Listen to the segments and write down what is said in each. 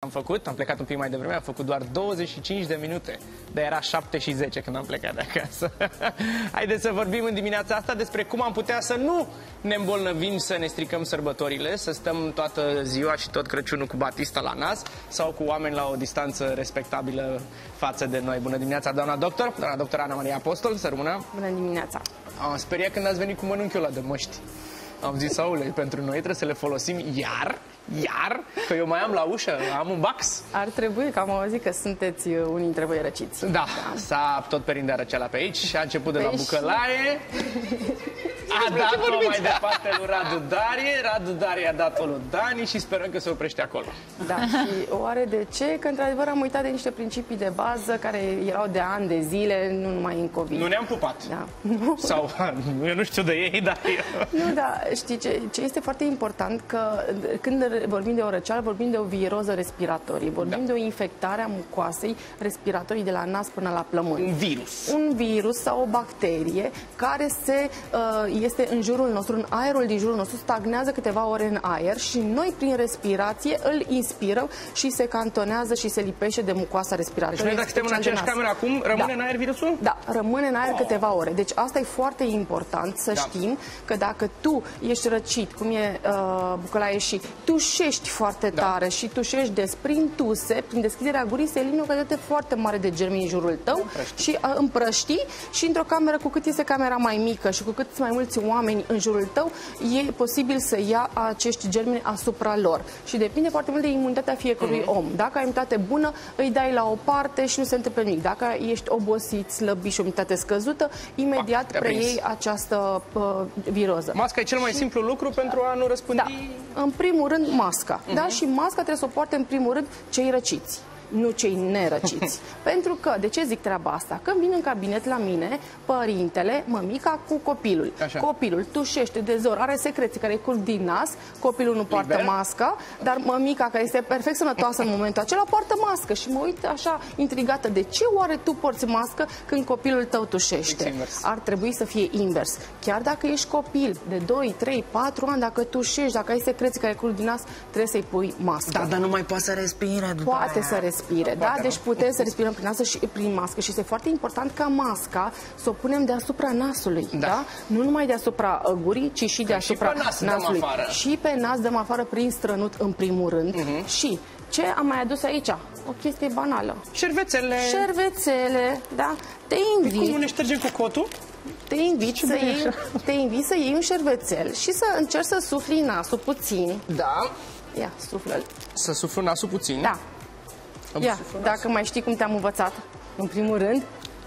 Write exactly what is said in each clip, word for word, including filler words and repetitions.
Am făcut, am plecat un pic mai devreme, am făcut doar douăzeci și cinci de minute, dar era șapte și zece când am plecat de acasă. Haideți să vorbim în dimineața asta despre cum am putea să nu ne îmbolnăvim, să ne stricăm sărbătorile, să stăm toată ziua și tot Crăciunul cu batista la nas sau cu oameni la o distanță respectabilă față de noi. Bună dimineața, doamna doctor, doamna doctor Ana Maria Apostol, să rămână. Bună dimineața. Am speriat când ați venit cu mănunchiul ăla de măști. Am zis, aule, pentru noi trebuie să le folosim iar, iar, că eu mai am la ușă, am un box. Ar trebui, că am auzit că sunteți unii dintre voi răciți. Da, da. S-a tot perindea răceala pe aici și a început de la bucălaie. A dat-o mai departe lui Radu Darie, Radu Darie a dat-o lui Dani și sperăm că se oprește acolo. Da, și oare de ce? Că într-adevăr am uitat de niște principii de bază care erau de ani, de zile, nu numai în COVID. Nu ne-am pupat. Da. Sau, eu nu știu de ei, dar eu... Nu, da, știi ce, ce este foarte important? Că când vorbim de o răceală, vorbim de o viroză respiratorie, vorbim da. de o infectare a mucoasei respiratorii de la nas până la plămâni. Un virus. Un virus sau o bacterie care se... Uh, este în jurul nostru, în aerul din jurul nostru, stagnează câteva ore în aer și noi prin respirație îl inspirăm și se cantonează și se lipește de mucoasa respiratorie. Deci noi dacă suntem în aceeași cameră acum, rămâne da. în aer virusul? Da, rămâne în aer oh. câteva ore. Deci asta e foarte important să da. știm că dacă tu ești răcit, cum e uh, bucălaie și tușești foarte da. tare și tușești des prin tuse, prin deschiderea gurii, se elimină o cantitate foarte mare de germeni în jurul tău împrăști. și uh, împrăști și într-o cameră, cu cât este camera mai mică și cu cât sunt mai mulți oameni în jurul tău, e posibil să ia acești germeni asupra lor. Și depinde foarte mult de imunitatea fiecărui mm-hmm. om. Dacă ai imunitate bună, îi dai la o parte și nu se întâmplă nimic. Dacă ești obosit, slăbit și o imunitate scăzută, imediat ah, preiei această uh, viroză. Masca e cel mai și... simplu lucru pentru a nu răspândi... Da. În primul rând, masca. Mm-hmm. Da? Și masca trebuie să o poarte în primul rând cei răciți, nu cei nerăciți. Pentru că, de ce zic treaba asta? Când vin în cabinet la mine, părintele, mămica cu copilul. Așa. Copilul tușește de zor, are secreții care îi curg din nas, copilul nu poartă Liber. masca, dar mămica, care este perfect sănătoasă în momentul acela, poartă mască. Și mă uit așa intrigată, de ce oare tu porți mască când copilul tău tușește? Ar trebui să fie invers. Chiar dacă ești copil de doi, trei, patru ani, dacă tușești, dacă ai secreții care curg din nas, trebuie să-i pui mască. Da, dar nu mai poate să respire după Poate aia. să respire. Respire, da? Deci putem să respirăm prin nas și prin mască și este foarte important ca masca să o punem deasupra nasului, da? da? Nu numai deasupra gurii, ci și deasupra și nas nasului. Și pe nas dăm afară prin strănut în primul rând. Uh-huh. Și ce am mai adus aici? O chestie banală. Șervețele. Șervețele, da? Te invit. Cum nu ne ștergem cu cotul? Te invit, să iei, te invit să iei un șervețel și să încerci să sufli nasul puțin. Da. Ia, suflă-l. Să suflu nasul puțin? Da. Ia, dacă mai știi cum te-am învățat, în primul rând.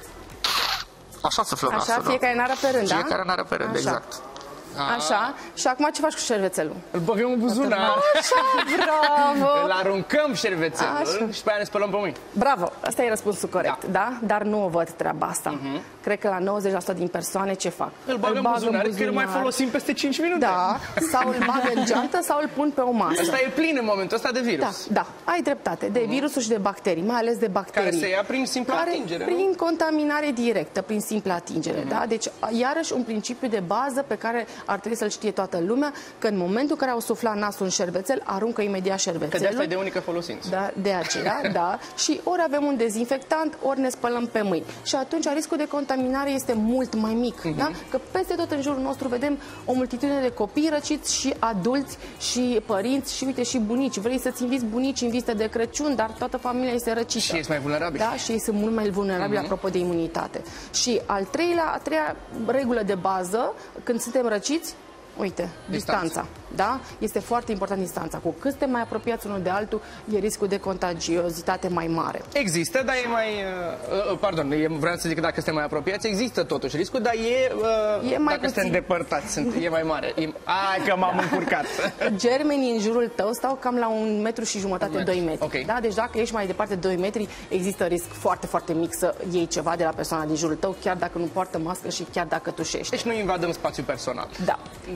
Așa să flăm nasul, Așa, fiecare nară pe rând, da? Fiecare nară pe rând, Așa. exact. Așa. Și acum ce faci cu șervețelul? Îl băgăm în buzunar. Așa, bravo! Îl aruncăm șervețelul Așa. și pe aia ne spălăm pe mâini. Bravo! Asta e răspunsul corect, da? da? Dar nu o văd treaba asta. Uh-huh. Cred că la nouăzeci la sută din persoane ce fac? Îl bag în buzunar, că îl mai folosim peste cinci minute. Da, sau îl bag în geantă sau îl pun pe o masă. Asta e plin în momentul ăsta de virus. Da, da, ai dreptate. De virusuri și de bacterii, mai ales de bacterii. Care se ia prin simplă care, atingere, Prin nu? contaminare directă, prin simplă atingere, uh-huh. da? Deci, iarăși, un principiu de bază pe care ar trebui să-l știe toată lumea, că în momentul în care au suflat nasul în șervețel, aruncă imediat șervețelul. Că de asta e de unică folosință. Da, de aceea, da. Și ori avem un dezinfectant, ori ne spălăm pe mâini. Și atunci riscul de contaminare este mult mai mic, uh-huh. da? Că peste tot în jurul nostru vedem o multitudine de copii răciți și adulți și părinți și uite și bunici. Vrei să-ți inviți bunici în vizită de Crăciun, dar toată familia este răcită. Și ești mai vulnerabil. Da, și ei sunt mult mai vulnerabili uh-huh. apropo de imunitate. Și al treilea, a treia regulă de bază, când suntem răciți, uite, distanța. distanța, da? Este foarte important distanța. Cu cât suntem mai apropiați unul de altul, e riscul de contagiozitate mai mare. Există, dar e mai... Uh, pardon, e, vreau să zic că dacă suntem mai apropiați, există totuși riscul, dar e... Uh, e mai dacă suntem depărtați, sunt, e mai mare. E, ai, că m-am încurcat. Germenii în jurul tău stau cam la un metru și jumătate, un doi metri. Okay. Da? Deci dacă ești mai departe de doi metri, există risc foarte, foarte mic să iei ceva de la persoana din jurul tău, chiar dacă nu poartă mască și chiar dacă tușești. Deci nu invadăm spațiul personal. Da.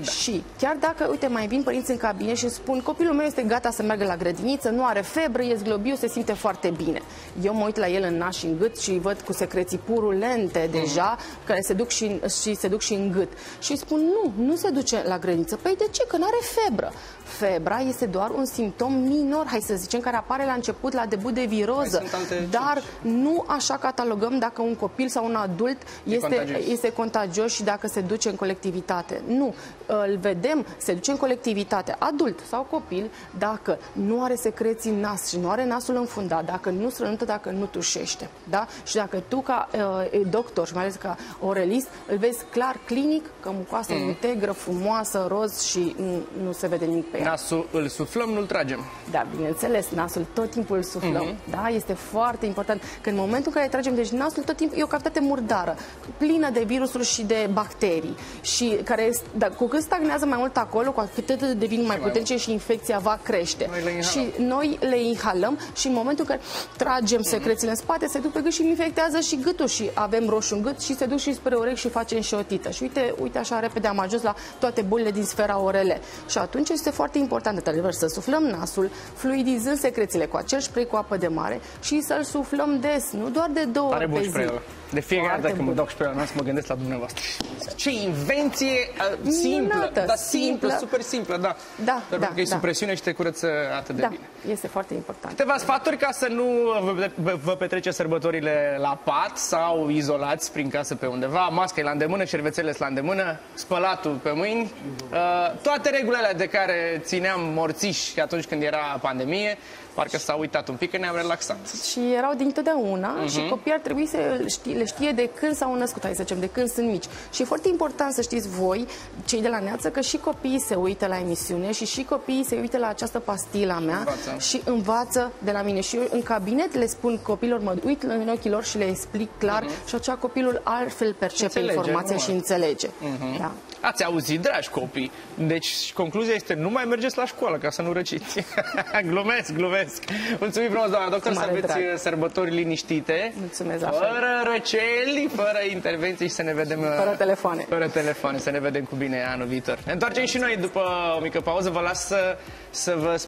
Da. Și chiar dacă, uite, mai vin părinți în cabinet și spun copilul meu este gata să meargă la grădiniță, nu are febră, e zglobiu, se simte foarte bine. Eu mă uit la el în nas și în gât și văd cu secreții purulente mm. deja, care se duc și, și se duc și în gât. Și spun, nu, nu se duce la grădiniță. Păi de ce? Că nu are febră. Febra este doar un simptom minor, hai să zicem, care apare la început, la debut de viroză. Dar nu așa catalogăm dacă un copil sau un adult este contagios. este contagios și dacă se duce în colectivitate. Nu. Îl vedem, se duce în colectivitate, adult sau copil, dacă nu are secreții în nas și nu are nasul înfundat, dacă nu strănută, dacă nu tușește. Da? Și dacă tu, ca uh, doctor și mai ales ca orelist, îl vezi clar clinic că mucoasa mm. integră, frumoasă, roz și nu, nu se vede nimic pe ea. Nasul îl suflăm, nu-l tragem. Da, bineînțeles, nasul tot timpul îl suflăm. Mm-hmm. Da, este foarte important că în momentul în care tragem, deci nasul tot timpul e o cavitate murdară, plină de virusuri și de bacterii. Și care, da, cu cât stagnează mai mult acolo, cu atât devin mai puternice și infecția va crește. Noi și noi le inhalăm și în momentul în care tragem secrețiile în spate, se duc pe gât și infectează și gâtul și avem roșu în gât și se duc și spre urechi și facem și otită. Și uite, uite așa repede am ajuns la toate bolile din sfera orele. Și atunci este foarte important, într-adevăr, să suflăm nasul, fluidizând secrețiile cu acel spray cu apă de mare și să-l suflăm des, nu doar de două ori pe zi. De fiecare dată când mă duc spray la nas, mă gândesc la dumneavoastră. Ce invenție uh, simplă, Minunată, da, simplă, simplă, super simplă, da. Da, Dar da, că e da. sub presiune și te curăță atât de da, bine. Este foarte important. Câteva sfaturi ca să nu vă, vă, vă petreceți sărbătorile la pat sau izolați prin casă pe undeva. Masca e la îndemână, șervețele sunt la îndemână, spălatul pe mâini, uh, toate regulile de care țineam morțiși atunci când era pandemie, parcă s-a uitat un pic, că ne-am relaxat. Și erau dintotdeauna uh-huh. și copiii ar trebui să știe, le știe de când s-au născut, hai să zicem, de când sunt mici. Și e foarte important să știți voi, cei de la Neață, că și copiii se uită la emisiune și și copiii se uită la această pastila mea învață. și învață de la mine. Și eu în cabinet le spun copilor, mă uit în ochii lor și le explic clar uh-huh. și acea copilul altfel percepe înțelege, informația și înțelege. Uh-huh. Da. Ați auzit, dragi copii. Deci concluzia este, nu mai mergeți la școală ca să nu răciți. glumesc, glumesc. Mulțumim frumos, doamna doctor, să aveți drag. sărbători liniștite. Mulțumesc, fără răceli, fără intervenții și să ne vedem... Fără telefoane. Fără telefoane, să ne vedem cu bine anul viitor. Ne întoarcem și noi după o mică pauză. Vă las să, să vă